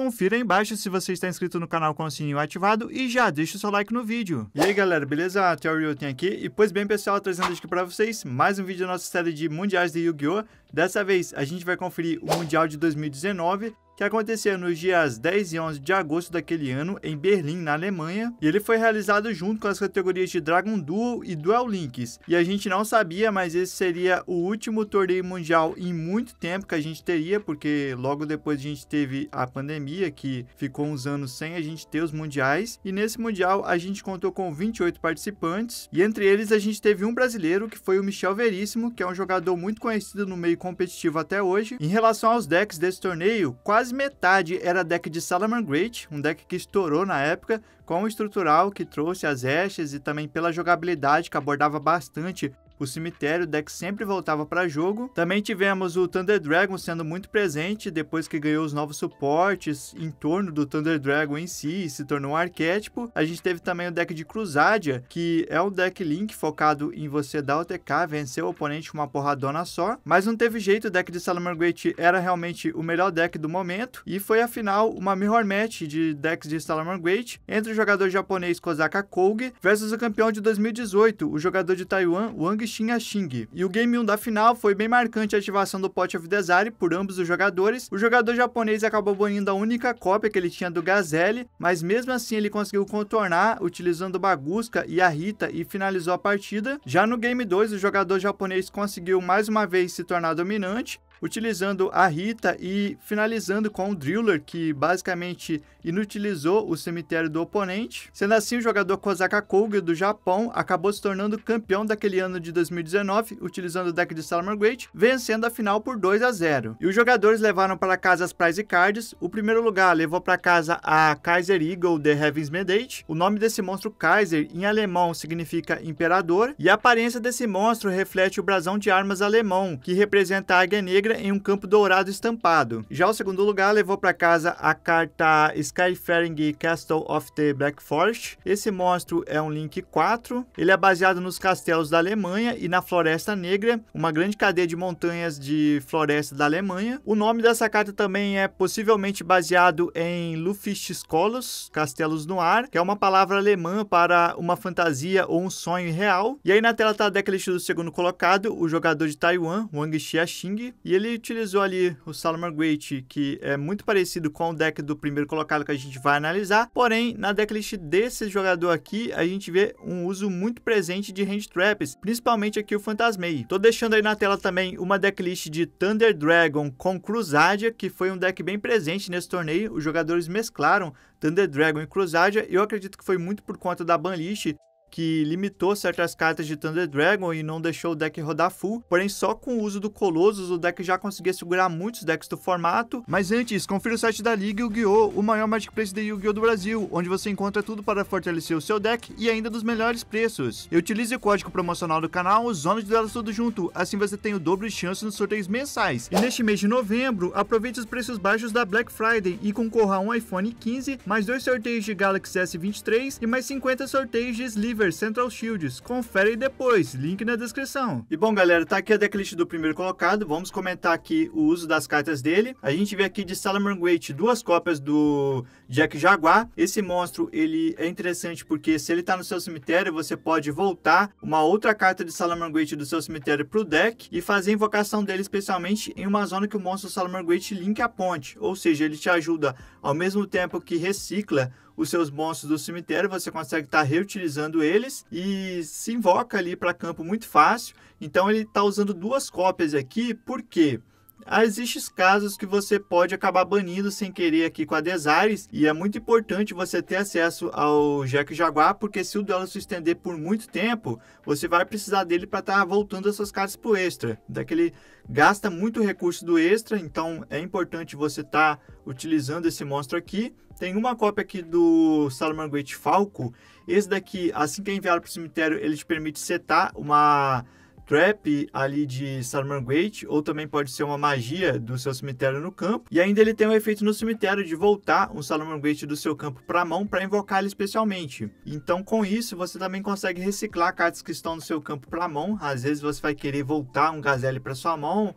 confira aí embaixo se você está inscrito no canal com o sininho ativado e já deixa o seu like no vídeo. E aí galera, beleza? A Theory tem aqui e pois bem pessoal, trazendo aqui para vocês mais um vídeo da nossa série de mundiais de Yu-Gi-Oh! Dessa vez a gente vai conferir o Mundial de 2019, que aconteceu nos dias 10 e 11 de agosto daquele ano em Berlim, na Alemanha, e ele foi realizado junto com as categorias de Dragon Duel e Duel Links. E a gente não sabia, mas esse seria o último torneio mundial em muito tempo que a gente teria, porque logo depois a gente teve a pandemia, que ficou uns anos sem a gente ter os mundiais, e nesse mundial a gente contou com 28 participantes, e entre eles a gente teve um brasileiro, que foi o Michel Veríssimo, que é um jogador muito conhecido no meio competitivo até hoje. Em relação aos decks desse torneio, quase metade era deck de Salamangreat, um deck que estourou na época, com o estrutural que trouxe as hashes e também pela jogabilidade que abordava bastante o cemitério, o deck sempre voltava para jogo. Também tivemos o Thunder Dragon sendo muito presente depois que ganhou os novos suportes em torno do Thunder Dragon em si e se tornou um arquétipo. A gente teve também o deck de Crusadia, que é um deck Link focado em você dar o TK, vencer o oponente com uma porradona só, mas não teve jeito, o deck de Salamangreat era realmente o melhor deck do momento e foi afinal uma mirror match de decks de Salamangreat entre o jogador japonês Kosaka Kouge versus o campeão de 2018, o jogador de Taiwan, Wang Xing. E o Game 1 da final foi bem marcante a ativação do Pot of Desire por ambos os jogadores. O jogador japonês acabou banindo a única cópia que ele tinha do Gazelle, mas mesmo assim ele conseguiu contornar utilizando o Bagusca e a Rita e finalizou a partida. Já no Game 2, o jogador japonês conseguiu mais uma vez se tornar dominante, utilizando a Rita e finalizando com o Driller, que basicamente inutilizou o cemitério do oponente. Sendo assim, o jogador Kosaka Kouge do Japão acabou se tornando campeão daquele ano de 2019, utilizando o deck de Salamangreat, vencendo a final por 2-0. E os jogadores levaram para casa as prize cards. O primeiro lugar levou para casa a Kaiser Eagle The Heaven's Mandate. O nome desse monstro Kaiser em alemão significa imperador, e a aparência desse monstro reflete o brasão de armas alemão, que representa a águia negra em um campo dourado estampado. Já o segundo lugar levou para casa a carta Skyfaring Castle of the Black Forest. Esse monstro é um Link 4, ele é baseado nos castelos da Alemanha e na Floresta Negra, uma grande cadeia de montanhas de floresta da Alemanha. O nome dessa carta também é possivelmente baseado em Luftschlösser, castelos no ar, que é uma palavra alemã para uma fantasia ou um sonho real. E aí na tela está a decklist do segundo colocado, o jogador de Taiwan, Wang Xing, e ele utilizou ali o Salamangreat, que é muito parecido com o deck do primeiro colocado que a gente vai analisar, porém na decklist desse jogador aqui a gente vê um uso muito presente de hand traps, principalmente aqui o Phantasmei. Tô deixando aí na tela também uma decklist de Thunder Dragon com Crusadia, que foi um deck bem presente nesse torneio. Os jogadores mesclaram Thunder Dragon e Crusadia, eu acredito que foi muito por conta da banlist, que limitou certas cartas de Thunder Dragon e não deixou o deck rodar full, porém só com o uso do Colossus o deck já conseguia segurar muitos decks do formato. Mas antes, confira o site da Liga Yu-Gi-Oh!, o maior marketplace de Yu-Gi-Oh! Do Brasil, onde você encontra tudo para fortalecer o seu deck e ainda dos melhores preços. E utilize o código promocional do canal, Zona de Duelos Tudo Junto, assim você tem o dobro de chance nos sorteios mensais. E neste mês de novembro, aproveite os preços baixos da Black Friday e concorra a um iPhone 15, mais 2 sorteios de Galaxy S23 e mais 50 sorteios de Sliver Central Shields. Confere aí depois, link na descrição. E bom galera, tá aqui a decklist do primeiro colocado, vamos comentar aqui o uso das cartas dele. A gente vê aqui de Salamangreat duas cópias do Jack Jaguar. Esse monstro ele é interessante porque se ele tá no seu cemitério, você pode voltar uma outra carta de Salamangreat do seu cemitério pro deck e fazer a invocação dele especialmente em uma zona que o monstro Salamangreat link a ponte, ou seja, ele te ajuda ao mesmo tempo que recicla os seus monstros do cemitério, você consegue estar reutilizando eles e se invoca ali para campo muito fácil. Então ele está usando duas cópias aqui, porque existem casos que você pode acabar banindo sem querer aqui com a Desires, e é muito importante você ter acesso ao Jack Jaguar, porque se o duelo se estender por muito tempo, você vai precisar dele para estar voltando essas cartas para o extra. Daquele gasta muito recurso do extra, então é importante você estar utilizando esse monstro aqui. Tem uma cópia aqui do Salamangreat Falco. Esse daqui, assim que é enviado para o cemitério, ele te permite setar uma trap ali de Salamangreat, ou também pode ser uma magia do seu cemitério no campo. E ainda ele tem um efeito no cemitério de voltar um Salamangreat do seu campo para a mão para invocar ele especialmente. Então com isso você também consegue reciclar cartas que estão no seu campo para a mão. Às vezes você vai querer voltar um Gazelle para sua mão,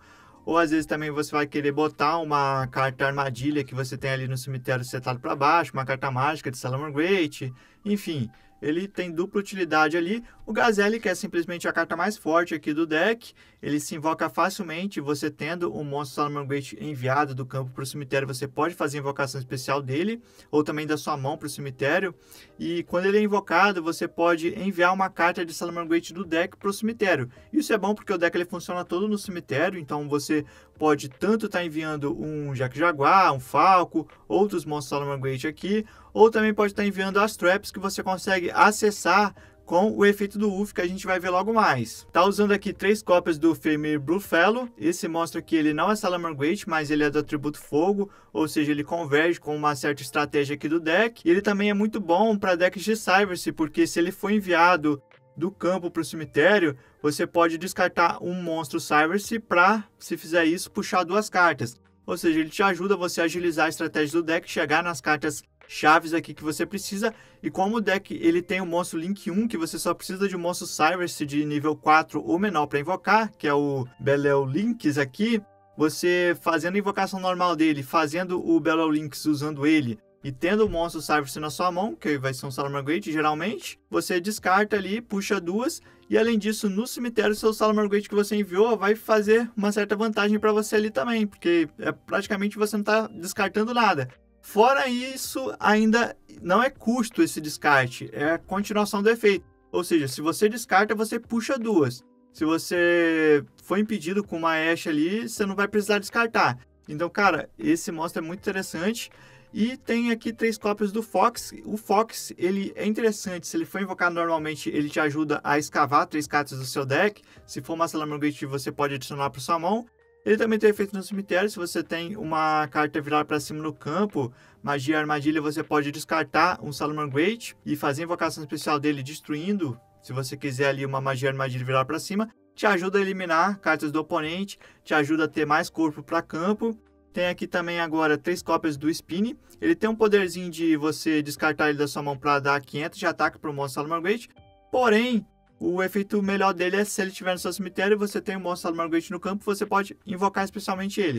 ou às vezes também você vai querer botar uma carta armadilha que você tem ali no cemitério setado para baixo, uma carta mágica de Salamangreat, enfim, ele tem dupla utilidade ali. O Gazelle, que é simplesmente a carta mais forte aqui do deck, ele se invoca facilmente. Você tendo um monstro Salamangreat enviado do campo para o cemitério, você pode fazer a invocação especial dele, ou também da sua mão para o cemitério. E quando ele é invocado, você pode enviar uma carta de Salamangreat do deck para o cemitério. Isso é bom porque o deck ele funciona todo no cemitério, então você pode tanto estar enviando um Jack Jaguar, um Falco, outros monstros Salamangreat aqui, ou também pode estar enviando as traps que você consegue acessar com o efeito do UF, que a gente vai ver logo mais. Tá usando aqui 3 cópias do Faemir Bluefellow. Esse monstro aqui, ele não é Salamangreat, mas ele é do atributo fogo, ou seja, ele converge com uma certa estratégia aqui do deck. E ele também é muito bom para decks de Cyverse, porque se ele for enviado do campo para o cemitério, você pode descartar um monstro Cyverse para, se fizer isso, puxar 2 cartas. Ou seja, ele te ajuda você a agilizar a estratégia do deck, chegar nas cartas chaves aqui que você precisa. E como o deck ele tem o monstro Link 1, que você só precisa de um monstro Cyverse de nível 4 ou menor para invocar, que é o Belel Lynx aqui, você fazendo a invocação normal dele, fazendo o Belel Lynx usando ele, e tendo o monstro Cyverse na sua mão, que vai ser um Salamangreat geralmente, você descarta ali, puxa 2, e além disso, no cemitério, seu Salamangreat que você enviou vai fazer uma certa vantagem para você ali também, porque praticamente você não está descartando nada. Fora isso, ainda não é custo esse descarte, é a continuação do efeito. Ou seja, se você descarta, você puxa 2. Se você for impedido com uma Ashe ali, você não vai precisar descartar. Então, cara, esse monstro é muito interessante. E tem aqui 3 cópias do Fox. O Fox, ele é interessante. Se ele for invocado normalmente, ele te ajuda a escavar 3 cartas do seu deck. Se for uma Salamangreat, você pode adicionar para sua mão. Ele também tem efeito no cemitério. Se você tem uma carta virada para cima no campo, magia armadilha, você pode descartar um Salamangreat e fazer a invocação especial dele destruindo. Se você quiser ali uma magia armadilha virada para cima, te ajuda a eliminar cartas do oponente, te ajuda a ter mais corpo para campo. Tem aqui também agora 3 cópias do Spin. Ele tem um poderzinho de você descartar ele da sua mão para dar 500 de ataque para o monstro Salamangreat. Porém, o efeito melhor dele é se ele estiver no seu cemitério e você tem um monstro Salamangreat no campo, você pode invocar especialmente ele.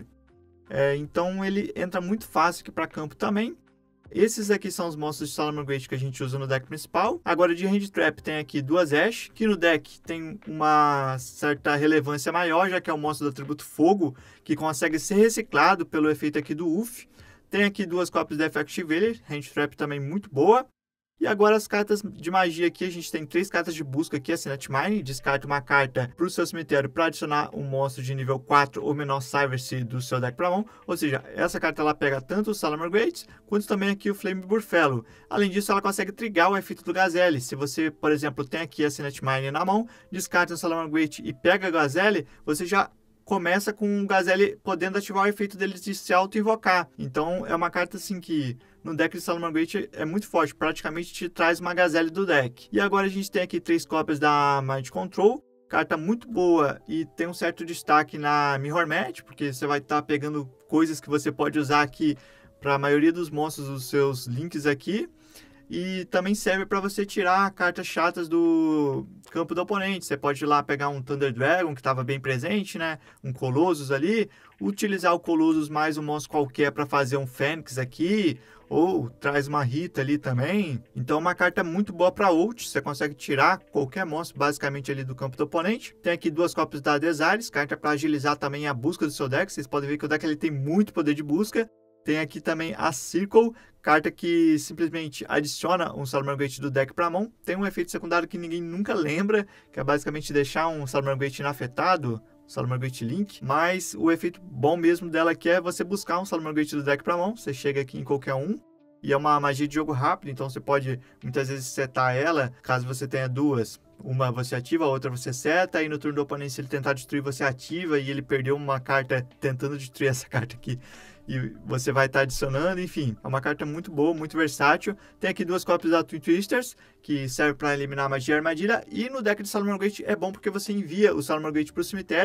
Então ele entra muito fácil aqui para campo também. Esses aqui são os monstros de Salamangreat que a gente usa no deck principal. Agora de Hand Trap tem aqui 2 Ashe, que no deck tem uma certa relevância maior, já que é um monstro do atributo fogo, que consegue ser reciclado pelo efeito aqui do UF. Tem aqui 2 cópias da Effect Veiler, Hand Trap também muito boa. E agora as cartas de magia aqui, a gente tem 3 cartas de busca aqui, a Syneth Mine, descarta uma carta para o seu cemitério para adicionar um monstro de nível 4 ou menor Cyverse do seu deck para mão, ou seja, essa carta ela pega tanto o Salamangreat, quanto também aqui o Faemir Bluefellow. Além disso, ela consegue trigar o efeito do Gazelle. Se você, por exemplo, tem aqui a Syneth Mine na mão, descarta o Salamangreat e pega a Gazelle, você já começa com o Gazelle podendo ativar o efeito dele de se auto-invocar. Então é uma carta assim que no deck de Salamangreat é muito forte, praticamente te traz uma Gazelle do deck. E agora a gente tem aqui 3 cópias da Mind Control, carta muito boa e tem um certo destaque na Mirror Match, porque você vai estar pegando coisas que você pode usar aqui para a maioria dos monstros dos seus links aqui. E também serve para você tirar cartas chatas do campo do oponente. Você pode ir lá pegar um Thunder Dragon, que estava bem presente, né? Um Colossus ali. Utilizar o Colossus mais um monstro qualquer para fazer um Fênix aqui. Ou traz uma Rita ali também. Então, uma carta muito boa para ult. Você consegue tirar qualquer monstro basicamente ali do campo do oponente. Tem aqui 2 cópias da Desares, carta para agilizar também a busca do seu deck. Vocês podem ver que o deck ele tem muito poder de busca. Tem aqui também a Circle, carta que simplesmente adiciona um Salamangreat do deck para a mão. Tem um efeito secundário que ninguém nunca lembra, que é basicamente deixar um Salamangreat inafetado, Salamangreat Link. Mas o efeito bom mesmo dela aqui é você buscar um Salamangreat do deck para a mão. Você chega aqui em qualquer um. E é uma magia de jogo rápido, então você pode muitas vezes setar ela, caso você tenha 2. Uma você ativa, a outra você seta, e no turno do oponente, se ele tentar destruir, você ativa, e ele perdeu uma carta tentando destruir essa carta aqui. E você vai estar adicionando, enfim, é uma carta muito boa, muito versátil. Tem aqui 2 cópias da Twin Twisters, que serve para eliminar magia e armadilha. E no deck de Salamangreat é bom porque você envia o Salamangreat para o cemitério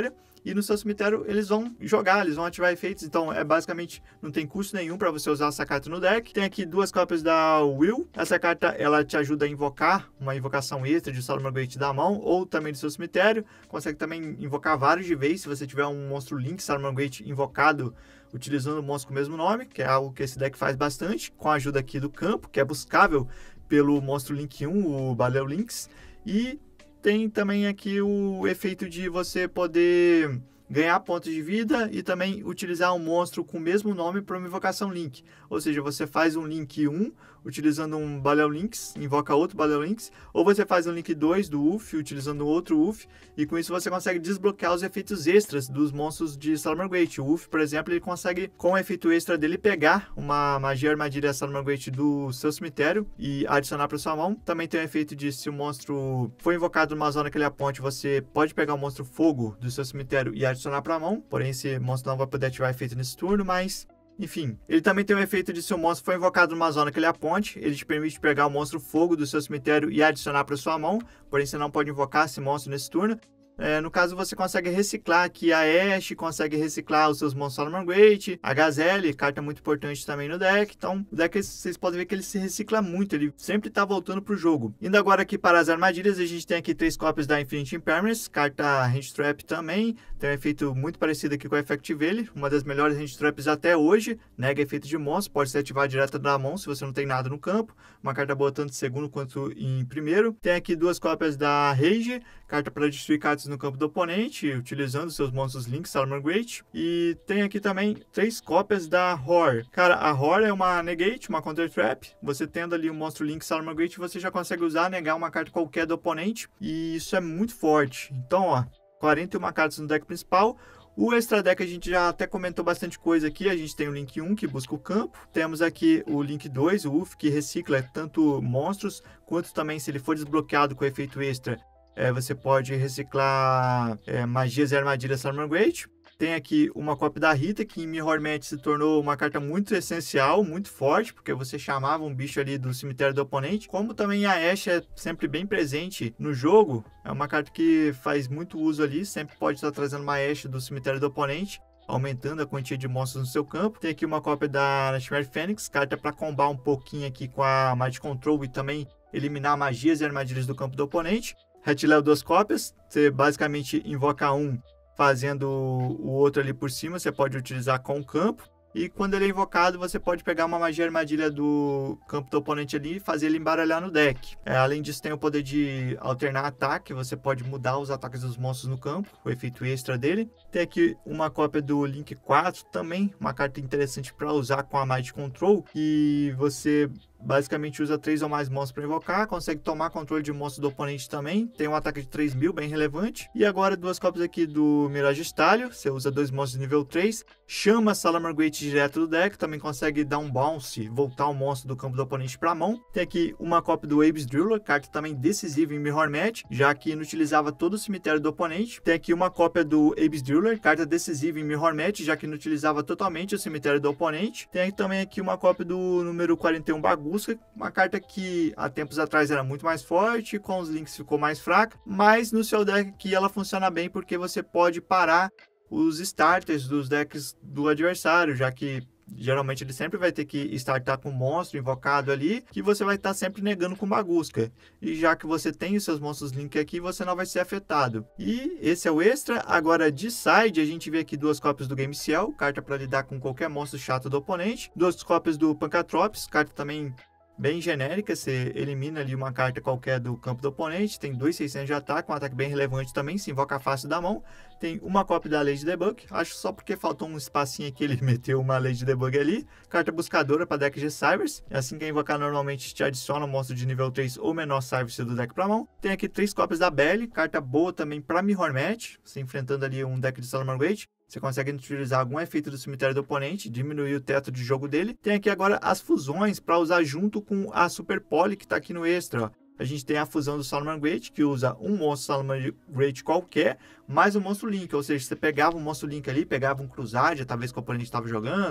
e no seu cemitério eles vão jogar, eles vão ativar efeitos, então basicamente não tem custo nenhum para você usar essa carta no deck. Tem aqui 2 cópias da Will, essa carta ela te ajuda a invocar uma invocação extra de Salamangreat da mão ou também do seu cemitério, consegue também invocar vários de vez se você tiver um monstro Link Salamangreat invocado utilizando o monstro com o mesmo nome, que é algo que esse deck faz bastante, com a ajuda aqui do campo, que é buscável pelo monstro Link 1, o Baleu Lynx, e tem também aqui o efeito de você poder ganhar pontos de vida e também utilizar um monstro com o mesmo nome para uma invocação Link. Ou seja, você faz um Link 1 utilizando um Baleu Lynx, invoca outro Baleu Lynx, ou você faz um Link 2 do UF utilizando outro UF, e com isso você consegue desbloquear os efeitos extras dos monstros de Salamangreat. O UF, por exemplo, ele consegue, com o efeito extra dele, pegar uma magia armadilha Salamangreat do seu cemitério e adicionar para sua mão. Também tem o efeito de, se o monstro for invocado numa zona que ele aponte, você pode pegar o monstro fogo do seu cemitério e adicionar para a mão, porém esse monstro não vai poder ativar efeito nesse turno, mas enfim, ele também tem o efeito de, se o monstro for invocado numa zona que ele aponte, ele te permite pegar o monstro fogo do seu cemitério e adicionar para sua mão, porém você não pode invocar esse monstro nesse turno. No caso, você consegue reciclar aqui a Ashe, consegue reciclar os seus monstros Salamangreat, a Gazelle, carta muito importante também no deck. Então, o deck, vocês podem ver que ele se recicla muito, ele sempre está voltando para o jogo. Indo agora aqui para as armadilhas, a gente tem aqui 3 cópias da Infinite Impermanence, carta Hand Trap também, tem um efeito muito parecido aqui com a Effect Veil, uma das melhores Hand Traps até hoje, nega efeito de monstro, pode ser ativado direto da mão se você não tem nada no campo, uma carta boa tanto em segundo quanto em primeiro. Tem aqui 2 cópias da Rage, carta para destruir cartas no campo do oponente, utilizando seus monstros Link Salamangreat. E tem aqui também 3 cópias da Roar. Cara, a Roar é uma Negate, uma Counter Trap. Você tendo ali o monstro Link Salamangreat, você já consegue usar, negar uma carta qualquer do oponente. E isso é muito forte. Então, ó, 41 cartas no deck principal. O Extra Deck a gente já até comentou bastante coisa aqui. A gente tem o Link 1, que busca o campo. Temos aqui o Link 2, o UF, que recicla tanto monstros, quanto também, se ele for desbloqueado com efeito extra, você pode reciclar magias e armadilhas Salamangreat. Tem aqui uma cópia da Rita, que em Mirror Match se tornou uma carta muito essencial, muito forte, porque você chamava um bicho ali do cemitério do oponente. Como também a Ashe é sempre bem presente no jogo, é uma carta que faz muito uso ali, sempre pode estar trazendo uma Ashe do cemitério do oponente, aumentando a quantia de monstros no seu campo. Tem aqui uma cópia da Nightmare Phoenix, carta para combar um pouquinho aqui com a Mind Control e também eliminar magias e armadilhas do campo do oponente. Hatchel 2 cópias, você basicamente invoca um, fazendo o outro ali por cima, você pode utilizar com o campo. E quando ele é invocado, você pode pegar uma magia armadilha do campo do oponente ali e fazer ele embaralhar no deck. Além disso, tem o poder de alternar ataque, você pode mudar os ataques dos monstros no campo, o efeito extra dele. Tem aqui uma cópia do Link 4 também, uma carta interessante para usar com a Mind Control, e você basicamente usa 3 ou mais monstros para invocar, consegue tomar controle de monstros do oponente também, tem um ataque de 3.000 bem relevante. E agora 2 cópias aqui do Mirage Stallion, você usa 2 monstros de nível 3, chama Salamangreat direto do deck, também consegue dar um bounce, voltar o monstro do campo do oponente para a mão. Tem aqui uma cópia do Abyss Driller, carta também decisiva em Mirror Match, já que inutilizava todo o cemitério do oponente. Tem aqui uma cópia do Abyss Driller, carta decisiva em Mirror Match, já que inutilizava totalmente o cemitério do oponente. Tem também aqui uma cópia do número 41 Bagunça, uma carta que há tempos atrás era muito mais forte, com os links ficou mais fraca, mas no seu deck aqui ela funciona bem porque você pode parar os starters dos decks do adversário, já que geralmente ele sempre vai ter que startar com um monstro invocado ali, que você vai estar sempre negando com Bagusca. E já que você tem os seus monstros Link aqui, você não vai ser afetado. E esse é o extra. Agora de side, a gente vê aqui 2 cópias do Game Ciel, carta para lidar com qualquer monstro chato do oponente. 2 cópias do Pancatrops, carta também bem genérica, você elimina ali uma carta qualquer do campo do oponente, tem 2.600 de ataque, um ataque bem relevante também, se invoca fácil da mão. Tem uma cópia da Lady Debug, acho só porque faltou um espacinho aqui, ele meteu uma Lady Debug ali. Carta buscadora para deck de Cybers, assim que invocar normalmente te adiciona um monstro de nível 3 ou menor Cybers do deck para mão. Tem aqui 3 cópias da Belly, carta boa também para Mirror Match, você enfrentando ali um deck de Salamangreat. Você consegue utilizar algum efeito do cemitério do oponente, diminuir o teto de jogo dele. Tem aqui agora as fusões para usar junto com a Super Poly que está aqui no extra. Ó. A gente tem a fusão do Salamangreat, que usa um monstro Salamangreat qualquer, mais um monstro Link. Ou seja, você pegava um monstro Link ali, pegava um Crusadia, talvez que o oponente estava jogando,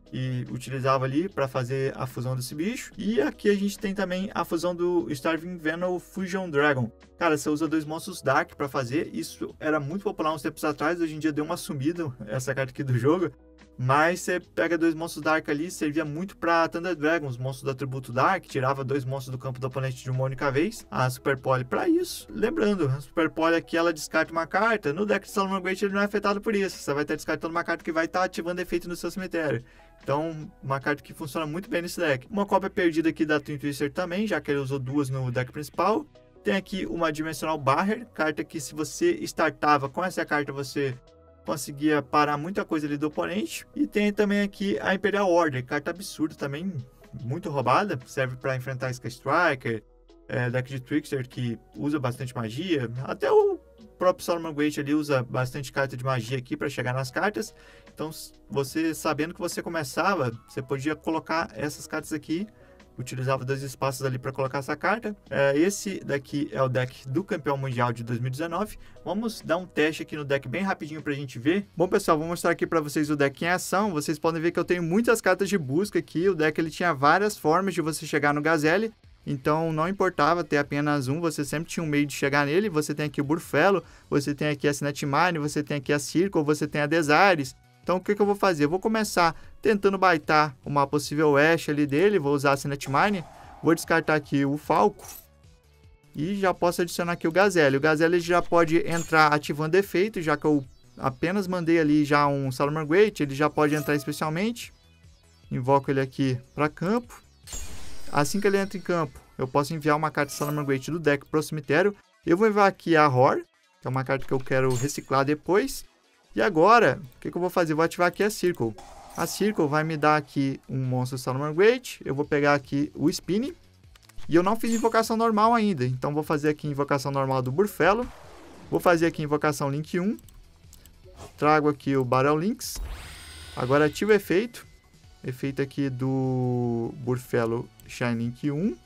e utilizava ali para fazer a fusão desse bicho. E aqui a gente tem também a fusão do Starving Venom Fusion Dragon. Cara, você usa 2 monstros Dark para fazer. Isso era muito popular uns tempos atrás, hoje em dia deu uma sumida essa carta aqui do jogo. Mas você pega 2 monstros Dark ali, servia muito para Thunder Dragon, os monstros do atributo Dark, tirava 2 monstros do campo do oponente de uma única vez. A Super Poly para isso. Lembrando, a Super Poly aqui ela descarta uma carta, no deck de Salamangreat Great ele não é afetado por isso. Você vai estar descartando uma carta que vai estar ativando efeito no seu cemitério. Então, uma carta que funciona muito bem nesse deck. Uma cópia perdida aqui da Twin Twister também, já que ele usou 2 no deck principal. Tem aqui uma Dimensional Barrier, carta que se você startava com essa carta você conseguia parar muita coisa ali do oponente. E tem também aqui a Imperial Order, carta absurda também, muito roubada. Serve para enfrentar Sky Striker, deck de Trickster que usa bastante magia. Até o próprio Salamangreat ali usa bastante carta de magia aqui para chegar nas cartas. Então, você sabendo que você começava, você podia colocar essas cartas aqui. Utilizava 2 espaços ali para colocar essa carta. Esse daqui é o deck do campeão mundial de 2019. Vamos dar um teste aqui no deck bem rapidinho para a gente ver. Bom, pessoal, vou mostrar aqui para vocês o deck em ação. Vocês podem ver que eu tenho muitas cartas de busca aqui. O deck ele tinha várias formas de você chegar no Gazelle. Então, não importava ter apenas um, você sempre tinha um meio de chegar nele. Você tem aqui o Burfellow, você tem aqui a Sinetmine, você tem aqui a Circle, você tem a Desares. Então, o que eu vou fazer? Eu vou começar tentando baitar uma possível Ash ali dele. Vou usar a Sinetmine. Vou descartar aqui o Falco. E já posso adicionar aqui o Gazelle. O Gazelle já pode entrar ativando efeito, já que eu apenas mandei ali já um Salamangreat. Ele já pode entrar especialmente. Invoco ele aqui para campo. Assim que ele entra em campo, eu posso enviar uma carta Salamangreat do deck para o cemitério. Eu vou enviar aqui a Roar, que é uma carta que eu quero reciclar depois. E agora, o que eu vou fazer? Eu vou ativar aqui a Circle. A Circle vai me dar aqui um monstro Salamangreat. Eu vou pegar aqui o Spinny. E eu não fiz invocação normal ainda. Então, vou fazer aqui invocação normal do Burfellow. Vou fazer aqui invocação Link 1. Trago aqui o Battle Lynx. Agora ativo o efeito. Efeito aqui do Burfellow Shine Link 1.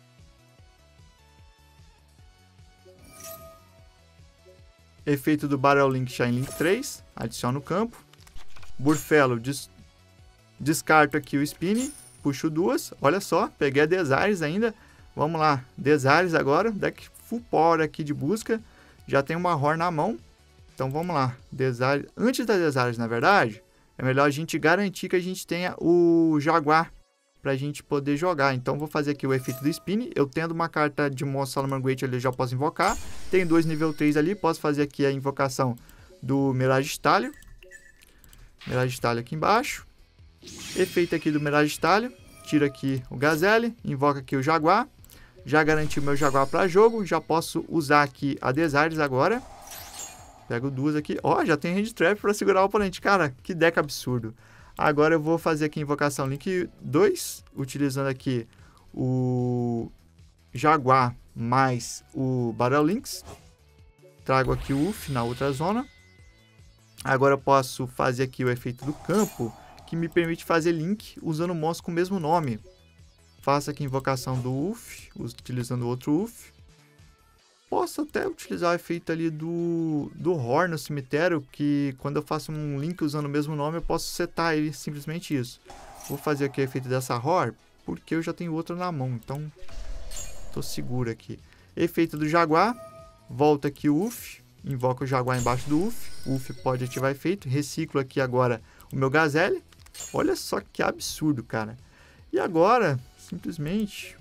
Efeito do Battle Link Shine Link 3. Adiciono o campo. Burfellow, descarto aqui o Spinny. Puxo 2. Olha só, peguei a Desares ainda. Vamos lá, Desares agora. Deck full power aqui de busca. Já tem uma Roar na mão. Então vamos lá. Desares. Antes da Desares, na verdade, é melhor a gente garantir que a gente tenha o Jaguar para a gente poder jogar. Então vou fazer aqui o efeito do Spinny. Eu tendo uma carta de monstro Salamangreat ali, eu já posso invocar. Tem 2 nível 3 ali, posso fazer aqui a invocação do Mirage Stallion. Mirage Stallion aqui embaixo. Efeito aqui do Mirage Stallion. Tiro aqui o Gazelle, invoca aqui o Jaguar. Já garanti o meu Jaguar para jogo. Já posso usar aqui a Desares agora. Pego 2 aqui. Ó, já tem Hand Trap para segurar o oponente. Cara, que deck absurdo. Agora eu vou fazer aqui invocação Link 2. Utilizando aqui o Jaguar mais o Battle Lynx. Trago aqui o UF na outra zona. Agora eu posso fazer aqui o efeito do campo, que me permite fazer link usando monstro com o mesmo nome. Faço aqui invocação do UF, utilizando outro UF. Posso até utilizar o efeito ali do Roar no cemitério, que quando eu faço um link usando o mesmo nome, eu posso setar ele, simplesmente isso. Vou fazer aqui o efeito dessa Roar, porque eu já tenho outra na mão, então estou seguro aqui. Efeito do Jaguar, volta aqui o UF, invoca o Jaguar embaixo do UF. O UF pode ativar efeito, reciclo aqui agora o meu Gazelle. Olha só que absurdo, cara. E agora, simplesmente,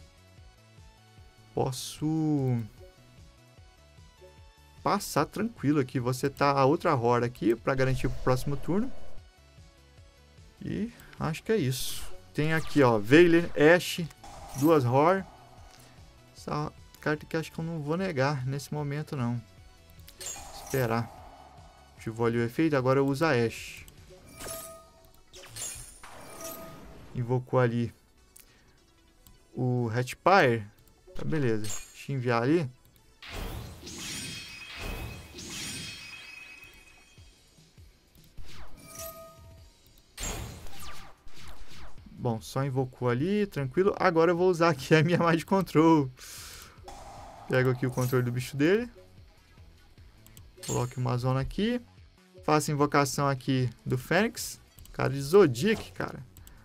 posso passar tranquilo aqui. Vou setar a outra Roar aqui para garantir o próximo turno. E acho que é isso. Tem aqui, ó, Veiler, Ashe, 2 Roar. Essa carta que acho que eu não vou negar nesse momento, não. Esperar. Ativou ali o efeito, agora eu uso a Ashe. Invocou ali o Hatchpire. Tá, beleza. Deixa eu enviar ali. Bom, só invocou ali, tranquilo. Agora eu vou usar aqui a minha Mind Control. Pego aqui o controle do bicho dele. Coloque uma zona aqui. Faço invocação aqui do Fênix. Cara de Zodiac, cara.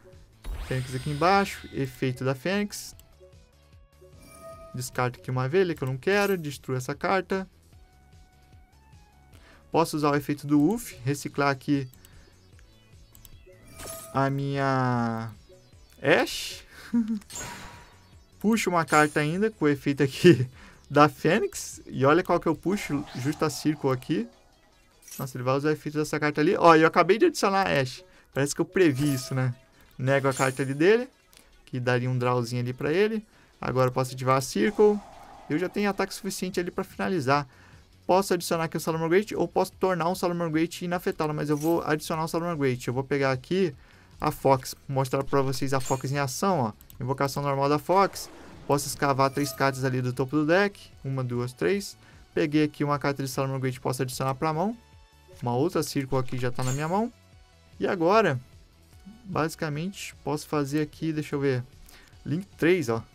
Fênix aqui embaixo. Efeito da Fênix. Descarto aqui uma abelha que eu não quero. Destruo essa carta. Posso usar o efeito do UF. Reciclar aqui a minha Ashe. Puxo uma carta ainda com o efeito aqui da Fênix. E olha qual que eu puxo. Justa Circle aqui. Nossa, ele vai usar o efeito dessa carta ali. Ó, eu acabei de adicionar a Ashe. Parece que eu previ isso, né? Nego a carta ali dele. Que daria um drawzinho ali pra ele. Agora eu posso ativar a Circle. Eu já tenho ataque suficiente ali pra finalizar. Posso adicionar aqui o Salamangreat ou posso tornar um Salamangreat e inafetá-lo. Mas eu vou adicionar o Salamangreat. Eu vou pegar aqui a Fox. Mostrar pra vocês a Fox em ação, ó. Invocação normal da Fox. Posso escavar 3 cartas ali do topo do deck. 1, 2, 3. Peguei aqui uma carta de Salamangreat. Posso adicionar pra mão. Uma outra Circle aqui já tá na minha mão. E agora, basicamente, posso fazer aqui, deixa eu ver. Link 3, ó.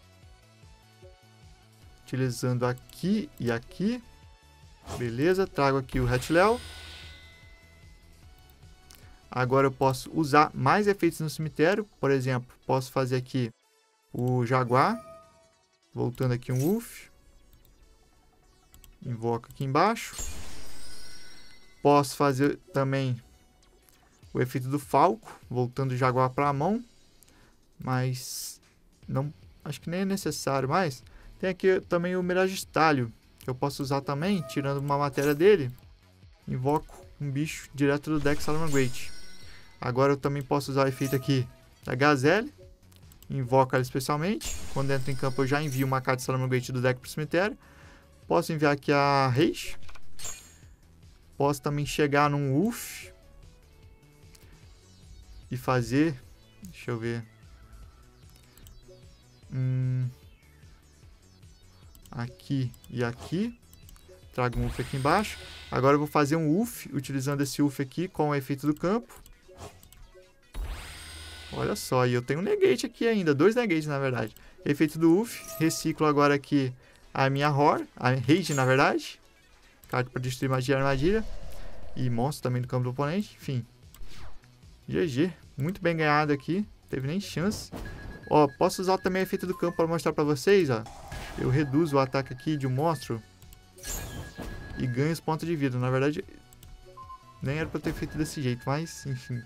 Utilizando aqui e aqui. Beleza, trago aqui o Hatchel. Agora eu posso usar mais efeitos no cemitério. Por exemplo, posso fazer aqui o Jaguar. Voltando aqui um Wolf. Invoco aqui embaixo. Posso fazer também o efeito do Falco. Voltando o Jaguar para a mão. Mas não, acho que nem é necessário mais. Tem aqui também o Mirage Estalho, que eu posso usar também, tirando uma matéria dele. Invoco um bicho direto do deck Salamangreat. Agora eu também posso usar o efeito aqui da Gazelle. Invoco ela especialmente. Quando entra em campo eu já envio uma carta de Salamangreat do deck para o cemitério. Posso enviar aqui a Rage. Posso também chegar num Wolf. E fazer... Deixa eu ver... aqui e aqui. Trago um UF aqui embaixo. Agora eu vou fazer um UF, utilizando esse UF aqui com o efeito do campo. Olha só, e eu tenho um negate aqui ainda, 2 negates na verdade. Efeito do UF, reciclo agora aqui a minha Horror, a Rage na verdade. Carta para destruir magia e armadilha. E monstro também do campo do oponente, enfim. GG, muito bem ganhado aqui, não teve nem chance. Ó, posso usar também o efeito do campo para mostrar para vocês, ó. Eu reduzo o ataque aqui de um monstro e ganho os pontos de vida. Na verdade, nem era para ter feito desse jeito, mas enfim.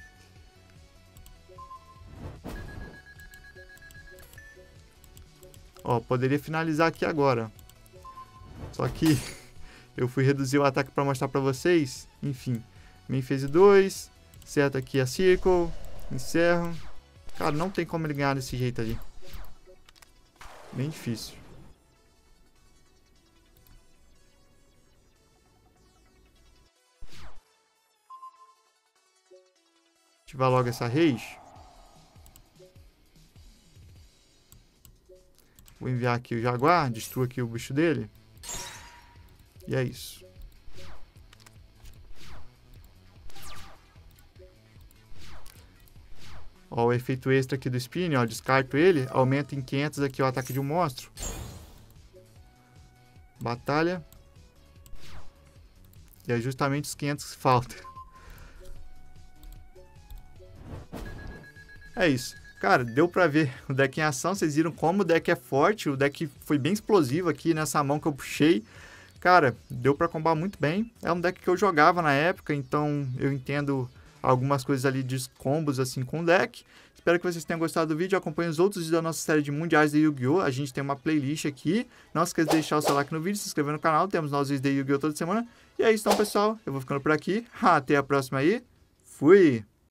Ó, poderia finalizar aqui agora. Só que eu fui reduzir o ataque para mostrar para vocês. Enfim, main phase 2, certo aqui a Circle, encerro. Cara, não tem como ele ganhar desse jeito ali. Bem difícil. Ativar logo essa Rage. Vou enviar aqui o Jaguar, destruo aqui o bicho dele. E é isso. Ó, o efeito extra aqui do Spin, ó, descarto ele, aumenta em 500 aqui o ataque de um monstro. Batalha. E é justamente os 500 que faltam. É isso. Cara, deu pra ver o deck em ação, vocês viram como o deck é forte, o deck foi bem explosivo aqui nessa mão que eu puxei. Cara, deu pra combar muito bem. É um deck que eu jogava na época, então eu entendo algumas coisas ali de combos assim com o deck. Espero que vocês tenham gostado do vídeo. Acompanhe os outros vídeos da nossa série de mundiais de Yu-Gi-Oh! A gente tem uma playlist aqui. Não esqueça de deixar o seu like no vídeo, se inscrever no canal. Temos novos vídeos de Yu-Gi-Oh! Toda semana. E é isso então, pessoal. Eu vou ficando por aqui. Até a próxima aí. Fui!